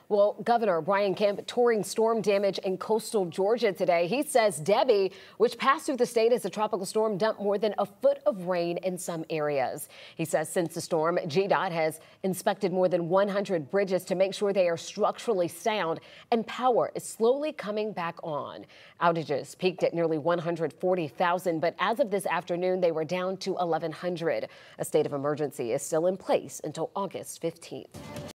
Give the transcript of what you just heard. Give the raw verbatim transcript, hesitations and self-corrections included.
Well, Governor Brian Kemp touring storm damage in coastal Georgia today. He says Debby, which passed through the state as a tropical storm, dumped more than a foot of rain in some areas. He says since the storm, G DOT has inspected more than one hundred bridges to make sure they are structurally sound, and power is slowly coming back on. Outages peaked at nearly one hundred forty thousand, but as of this afternoon, they were down to eleven hundred. A state of emergency is still in place until August fifteenth.